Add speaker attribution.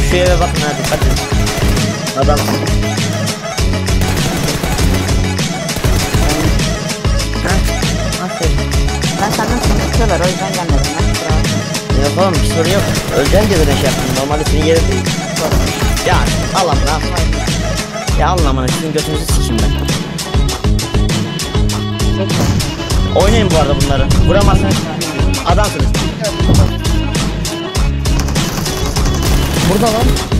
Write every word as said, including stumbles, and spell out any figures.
Speaker 1: Şu eve bakın hadi dikkat edin. Adam.
Speaker 2: Aferin. Ben senden sonra tutuyorlar, o yüzden gelmedim ben. Bravo.
Speaker 1: Yok oğlum bir sorun yok. Öleceksin diye zaten şey yaptım. Normalde senin yerin değil. Ya Allah'ım ne yapayım. Ya anlamını sizin götünüzü sikeyim ben. Oynayın bu arada bunları. Vuramazsınız. Adamsınız. Burada lan.